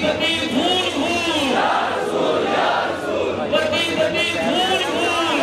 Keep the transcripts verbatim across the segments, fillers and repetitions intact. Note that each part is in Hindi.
बती फूल फूल, बती बती फूल फूल।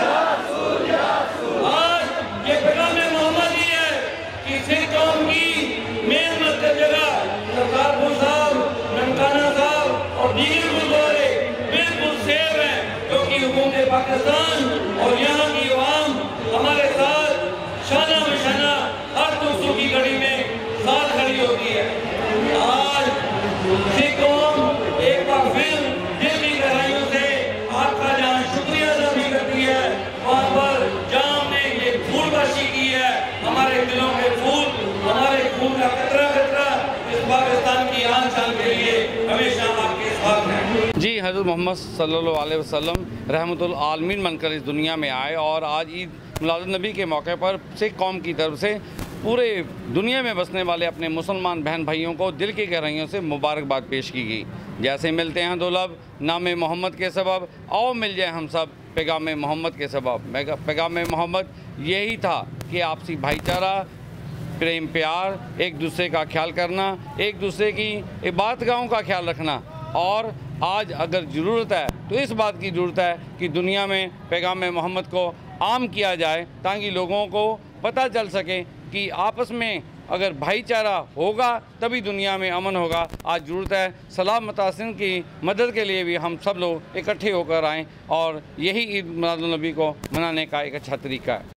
आज ये पैगाम मोहम्मद ही है कि सिख कौम की मेन मस्जिद जगह सरकारपुर साहब, ननकाना साहब और दीगर गुरुद्वारे बिल्कुल सेफ हैं, क्योंकि हुकूमत पाकिस्तान और यहाँ की अवाम हमारे साथ शाना बशाना हर दुख की घड़ी में साथ खड़ी होती है। आज सिख कौम एक बार फिर दिल की गहराइयों से आपका जहाँ शुक्रिया अदा भी करती है, वहाँ पर जहाँ हमने ये फूलबाशी की है, हमारे दिलों में फूल, हमारे खून का कतरा कतरा इस पाकिस्तान की आन शान के लिए हमेशा आपके साथ है। जी, हज़रत मोहम्मद सल्लल्लाहु अलैहि वसल्लम रहमतुल आलमीन बनकर इस दुनिया में आए और आज ईद मिलादुन नबी के मौके पर सिख कौम की तरफ से पूरे दुनिया में बसने वाले अपने मुसलमान बहन भाइयों को दिल की गहराइयों से मुबारकबाद पेश की गई। जैसे मिलते हैं दो लब नाम मोहम्मद के सबब, आओ मिल जाए हम सब पैगाम मोहम्मद के सबब। पैगाम मोहम्मद यही था कि आपसी भाईचारा, प्रेम प्यार, एक दूसरे का ख्याल करना, एक दूसरे की इबादतगाहों का ख्याल रखना। और आज अगर ज़रूरत है तो इस बात की ज़रूरत है कि दुनिया में पैगाम मोहम्मद को आम किया जाए, ताकि लोगों को पता चल सके कि आपस में अगर भाईचारा होगा तभी दुनिया में अमन होगा। आज ज़रूरत है सलाह मुतासिन की मदद के लिए भी हम सब लोग इकट्ठे होकर आएँ, और यही ईद मिलादुन नबी को मनाने का एक अच्छा तरीका है।